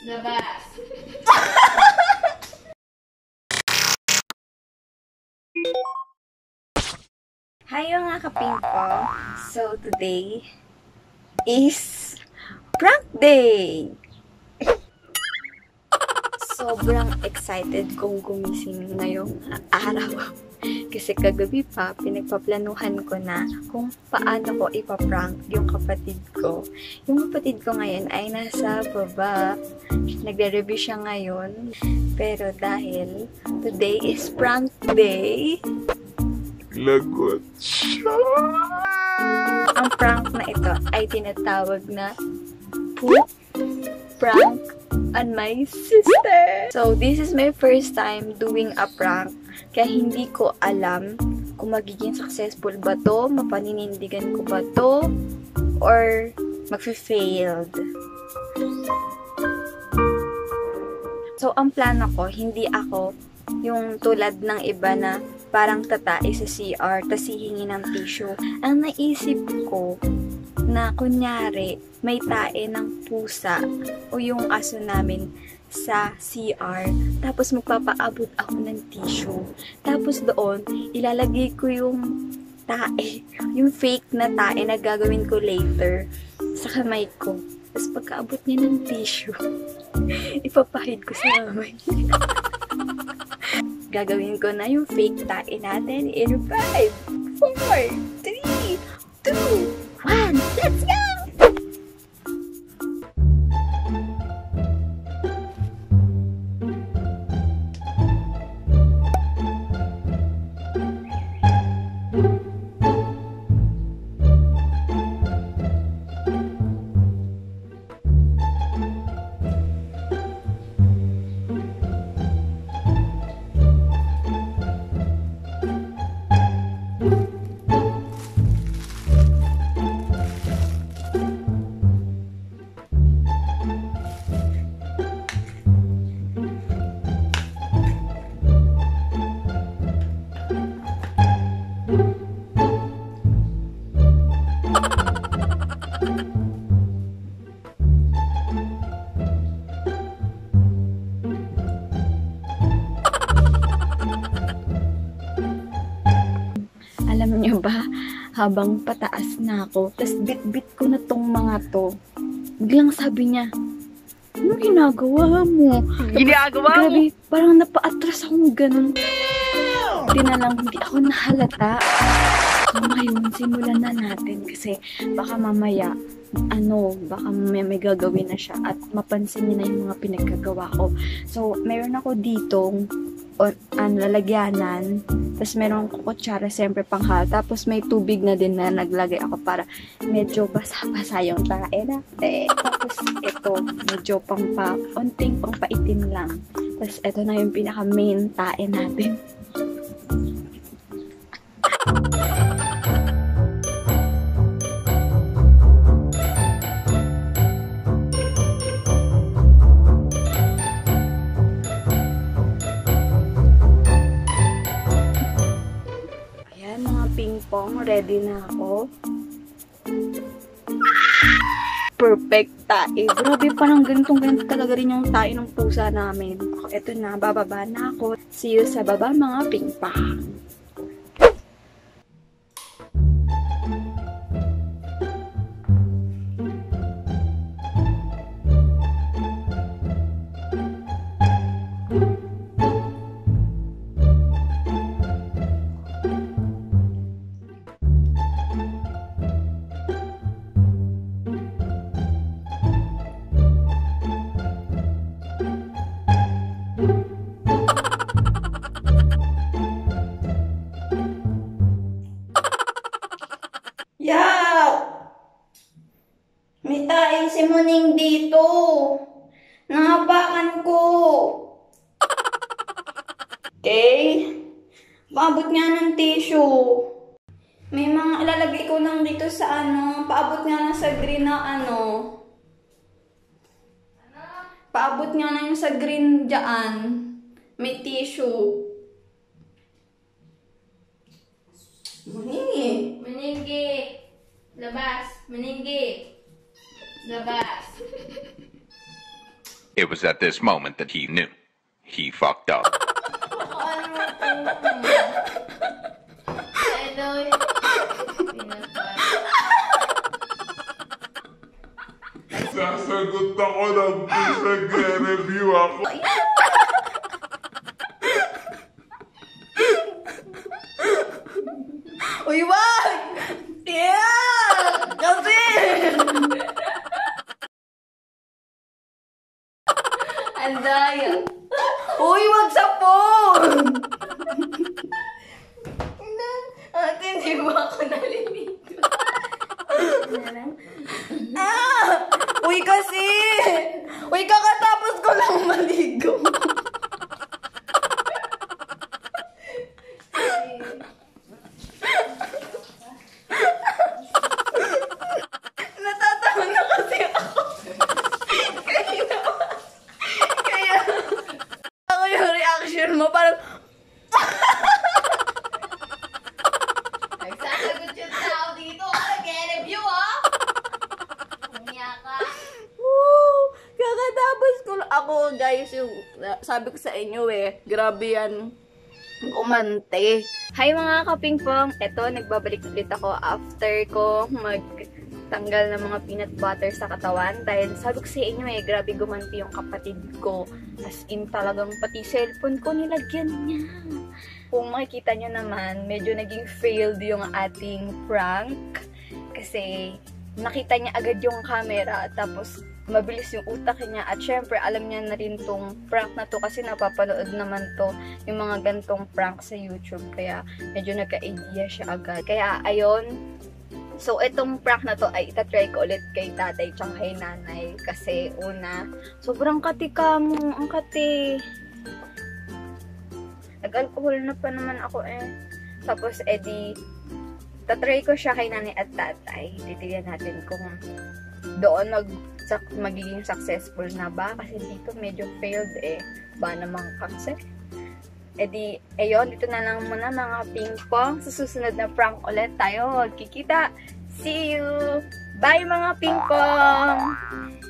Labas. Hi mga kapingko! So today is prank day! Sobrang excited kong gumising ngayong araw. Kasi kagabi pa, pinagpaplanuhan ko na kung paano ko ipaprank yung kapatid ko. Yung kapatid ko ngayon ay nasa baba. Nagre-review siya ngayon. Pero dahil today is prank day, lagot siya. ang prank na ito ay tinatawag na poop prank on my sister. So, this is my first time doing a prank. Kaya hindi ko alam kung magiging successful ba to, mapaninindigan ko ba to, or magfi-failed. So, ang plano ko, hindi ako yung tulad ng iba na parang tatae sa CR, tas hihingi ng tissue. Ang naisip ko, na kunyari, may tae ng pusa o yung aso namin sa CR, tapos magpapaabot ako ng tissue. Tapos doon, ilalagay ko yung tae, yung fake na tae na gagawin ko later sa kamay ko. Tapos pagkaabot niya ng tissue, ipapahid ko sa kamay. Gagawin ko na yung fake tae natin in 5, 4, 3, 2, 1, let's go! Alam niyo ba, habang pataas na ako, tas bit-bit ko na tong mga to, biglang sabi niya, ano ginagawa mo? Grabe, parang napaatras akong ganun. Hindi na lang, hindi ako nahalata. So ngayon, simulan na natin kasi baka mamaya, baka mamaya may gagawin na siya at mapansin niya na yung mga pinaggagawa ko. So, meron ako ditong lalagyanan. Tapos meron ko kutsara, siyempre panghal. Tapos may tubig na din na naglagay ako para medyo basa-basa yung tae na. Tapos ito, medyo onting pangpaitim lang. Tapos ito na yung pinaka-main tae natin. Ping-pong, ready na ako. Perfect tae. Grabe, parang ganito talaga rin yung tae ng pusa namin. Ito na, bababa na ako. See you sa baba mga ping-pong. May taing si Muning dito. Nahabakan ko. Okay? Paabot nga ng tissue. May mga ilalagay ko lang dito sa paabot nga lang sa green na Paabot nga lang yung sa green dyan. May tissue. Muning Maninggi. Labas. Maninggi. Labas. It was at this moment that he knew. He fucked up. Sasagot ako ng nagre-review ako. Uy, wag! Yeah! Kasi! Andaya. Uy, wag sa phone! Ate, hindi ba ako naliligo? Uy, kasi! Uy, kakatapos ko lang maligo. Natatawa na kasi ako. Kaya ako yung reaction mo, parang nagsasagot yung tao dito. Nag-review, ah! Umiya ka. Kakatapos ko lang. Ako, guys, yung sabi ko sa inyo grabe yan. Umante. Hi mga kapingpong! Eto, nagbabalik ulit ako after ko magtanggal ng mga peanut butter sa katawan. Dahil sabi ko sa inyo grabe gumanti yung kapatid ko. As in talagang pati cellphone ko nilagyan niya. Kung makikita nyo naman, medyo naging failed yung ating prank. Kasi nakita niya agad yung camera, tapos mabilis yung utak niya, at syempre alam niya na rin tong prank na to kasi napapanood naman to yung mga gantong prank sa YouTube, kaya medyo nagka-idea siya agad. Kaya ayun, so itong prank na to ay itatry ko ulit kay tatay tsaka kay nanay kasi una, sobrang katika mo, ang kati. Nag-alcohol na pa naman ako Tapos edi tatry ko siya kay nanay at tatay. Titignan natin kung doon magiging successful na ba. Kasi dito medyo failed ba namang kasi. Edi, ayun, dito na lang muna mga pingpong. Sa susunod na prank ulit tayo. Kikita. See you! Bye mga pingpong!